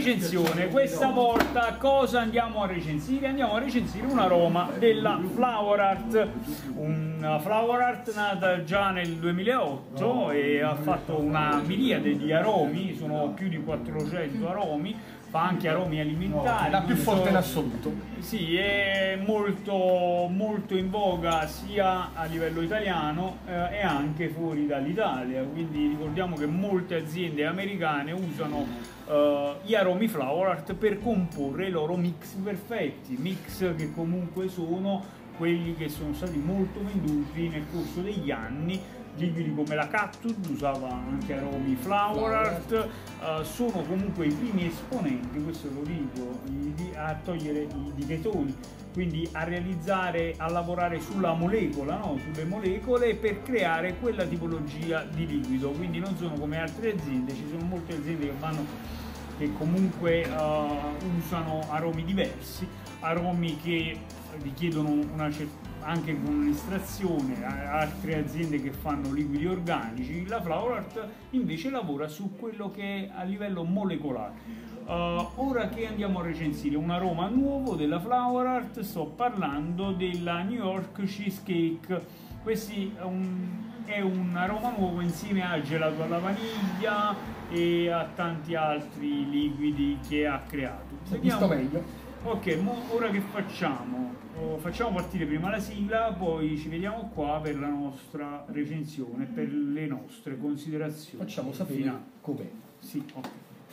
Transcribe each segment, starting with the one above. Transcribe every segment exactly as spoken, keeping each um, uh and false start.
recensione. Questa volta cosa andiamo a recensire? Andiamo a recensire un aroma della Flower Art, una Flower Art nata già nel duemilaotto e ha fatto una miriade di aromi, sono più di quattrocento aromi, fa anche aromi alimentari. La più forte in assoluto. Sì, è molto, molto in voga sia a livello italiano eh, e anche fuori dall'Italia, quindi ricordiamo che molte aziende americane usano eh, gli aromi Flower Art per comporre i loro mix perfetti, mix che comunque sono quelli che sono stati molto venduti nel corso degli anni. Liquidi come la Cactus usava anche aromi Flower Art, uh, sono comunque i primi esponenti, questo lo dico, a togliere i dichetoni, quindi a realizzare, a lavorare sulla molecola, no? Sulle molecole per creare quella tipologia di liquido, quindi non sono come altre aziende, ci sono molte aziende che vanno che comunque uh, usano aromi diversi, aromi che richiedono una certa anche con un'estrazione, altre aziende che fanno liquidi organici. La Flower Art invece lavora su quello che è a livello molecolare. Uh, ora che andiamo a recensire un aroma nuovo della Flower Art, sto parlando della New York Cheesecake. Questo è un, è un aroma nuovo insieme al gelato alla vaniglia e a tanti altri liquidi che ha creato. Vediamo meglio. Ok, mo ora che facciamo? Oh, facciamo partire prima la sigla, poi ci vediamo qua per la nostra recensione, per le nostre considerazioni. Facciamo sapere com'è. Sì, ok.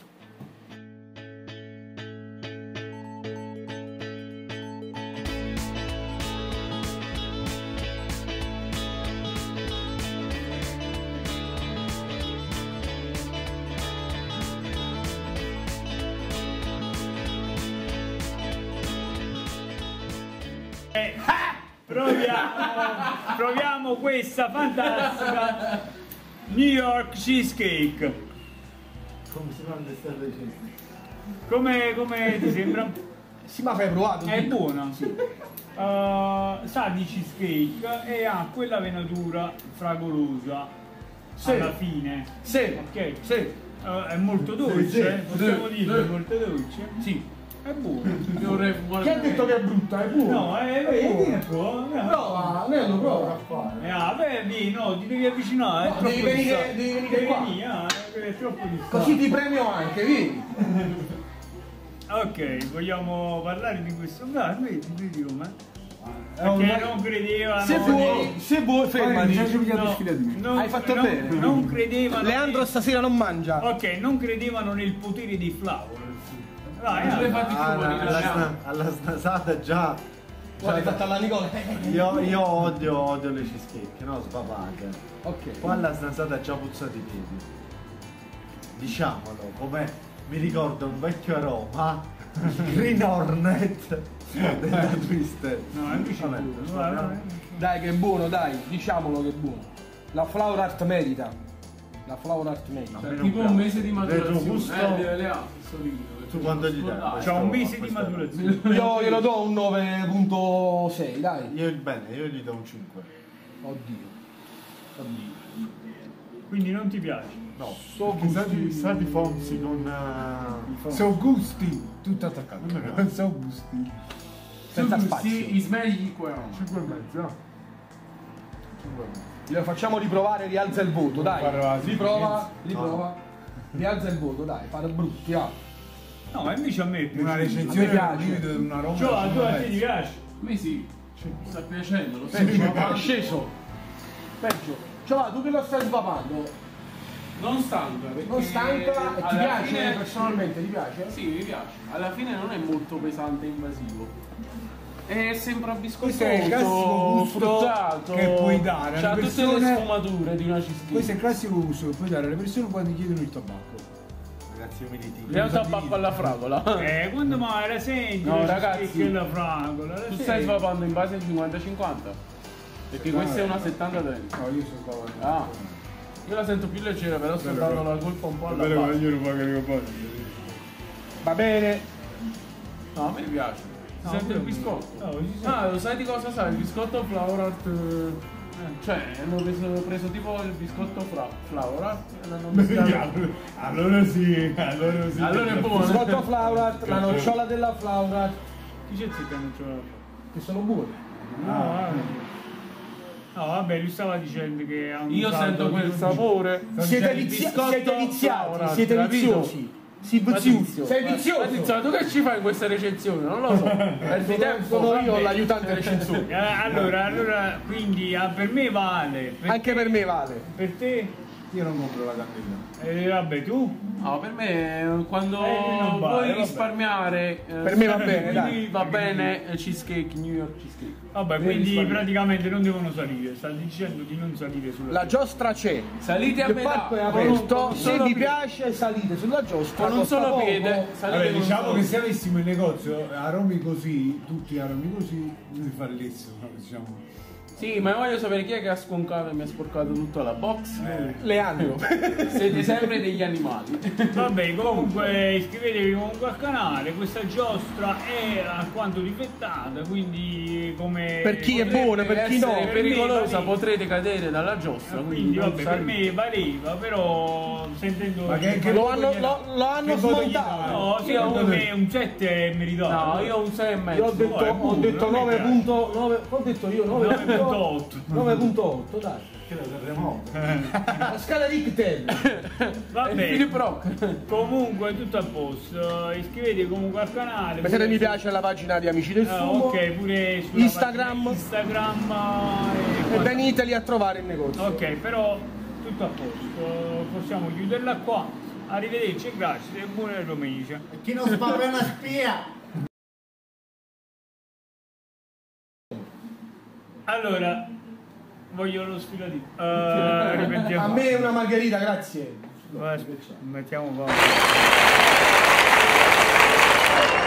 Proviamo, proviamo questa fantastica New York Cheesecake. Come si fa questa recensione? Come, come ti sembra? Sì, ma fai provato? È buona, sì. Uh, sa di cheesecake e ha quella venatura fragolosa sì. Alla fine. Sì, ok. Sì. Uh, è molto dolce, sì, sì. Possiamo sì. dire, è molto dolce? Sì. È buono. Chi ha detto che è brutta? È buono. No, è vedi, prova, Nello, prova a fare. Ah, beh, no, ti devi avvicinare. No, devi venire, devi venire qua. Venire, ah, è troppo distante. Così ti premio anche, vedi? Ok, vogliamo parlare di questo caso, vedi, vedi com'è? Perché non credevano. Se vuoi, se vuoi, fermati. No, non, Hai fatto non, bene. Non credevano. Leandro che... stasera non mangia. Ok, non credevano nel potere dei Flower. Vai, ah, fatti ah, alla, sna alla snasata già. Guarda, hai fatto alla Nicola. Io, io odio, odio le cheesecake, no, spavate. Ok. Qua alla snasata già puzzati i piedi. Diciamolo, come mi ricorda un vecchio aroma, Green Hornet della Twister. No, è invece vabbè, vabbè, vabbè. Dai che è buono, dai, diciamolo che è buono. La Flower Art merita. La Flower Art merita. Cioè, tipo un mese di maturazione. Gusto... Eh, le ha, questo liquido. Tu quanto gli dai? C'ha un mese di maturazione. Io glielo do un nove virgola sei, dai. Io bene, io gli do un cinque. Oddio. Oddio. Quindi non ti piace? No. So sa di, sa di Fonzi con... Uh... So gusti. Tutto attaccato. So gusti. Senza Sì, spazio. i smegli qua. cinque e mezzo. cinque e mezzo. Glielo facciamo riprovare, rialza il voto, dai. Parvati. Riprova, riprova. Rialza il voto, dai, fare brutti, ah. No, invece a me piace. Una A recensione me piace. di una roba. Cioè, a tu a te ti piace? A me sì. Mi sta piacendo, lo so. Peggio, è sceso. Peggio. Cioè, tu che lo stai svapando? Non stanca. Perché Non stanca e ti alla piace? fine- Personalmente ti piace? Sì, mi piace. Alla fine non è molto pesante e invasivo. È sempre Questo è il classico biscottato, gusto fruttato. che puoi dare C'ha alle tutte persone- le sfumature di una cheesecake. Questo è il classico gusto che puoi dare alle persone quando chiedono il tabacco. Ragazzi, io mi litigo. Le ho tabacco alla fragola. Eh, quando mai la senti? No, la ragazzi, cheesecake e la fragola. La Tu senti? stai svapando in base cinquanta cinquanta? Perché questa è una settanta trenta. No, io sono sbagliato. Ah, io la sento più leggera, però sto dando la colpa un po' alla Bene, base. io non pago le cose. Va bene. No, a me piace. Si No, sente il pure- biscotto. No, si sente. Ah, lo sai di cosa sai? Il biscotto Flower Art eh, Cioè, hanno preso, preso tipo il biscotto fra, Flaurat e l'hanno mischiato. Allora sì, allora sì. Allora è buono. Biscotto Flaurat, la nocciola della Flaurat, Chi c'è che non ce l'ha? che sono buoni. No, eh. No, vabbè, lui stava dicendo che ha un Io saldo sento di- quel sapore. Siete, il vizia- biscotto siete viziati, Flaurat, siete capito? viziosi. Sì, Patrizio, Sei Ma- vizioso. Patrizio, tu che ci fai in questa recensione? Non lo so. Perdi tempo. Sono io vabbè. l'aiutante recensore. Eh, allora, allora, quindi ah, per me vale. Per, Anche per me vale. per te? Io non compro la candela. Eh, vabbè, tu? No, per me quando Eh, non vale, vuoi vabbè. risparmiare eh, Per me va bene, dai. quindi va bene eh, cheesecake, New York cheesecake. Vabbè, Devi quindi risparmiare. praticamente non devono salire. Sta dicendo di non salire sulla La giostra c'è. Salite a Il metà. parco è con un- aperto. con un Se solo vi piede. piace salite sulla giostra. Con un costa solo poco. piede. Salite Vabbè, con un diciamo solo che se avessimo il negozio aromi così, tutti aromi così, noi fallissimo, diciamo. Sì, ma voglio sapere chi è che ha sconcato e mi ha sporcato tutta la box. Leandro. Siete sempre degli animali. Vabbè, comunque iscrivetevi comunque al canale, questa giostra è alquanto difettata, quindi come... Per chi è potrebbe buona, per chi no. essere È pericolosa, per me potrete cadere dalla giostra. valeva. Quindi non vabbè, per salite. me valeva, però sentendo... Ma che- che Lo voto hanno, gli- lo, lo hanno che voto gli smontato. dai? No, secondo me un sette è meritato. No, io ho un sei e mezzo. Io ho detto, Oh, è ho buono, detto non mi nove piace. punto nove. Ho detto io nove nove virgola otto. nove virgola otto, dai. Che la terremoto. La scala Richter. Va E bene. Philip Rock. Comunque tutto a posto, iscrivetevi comunque al canale. Mettete pure mi su- piace alla pagina di Amici del Ah, Fumo. ok, pure sulla Instagram. pagina Instagram eh, E quanto- veniteli a trovare il negozio. Ok, però tutto a posto, possiamo chiuderla qua. Arrivederci e grazie e buona domenica. E chi non spara è una spia! Allora, voglio lo sfilatino. Uh, ripetiamo. A me una margherita, grazie. Vai, aspetta, mettiamo qua.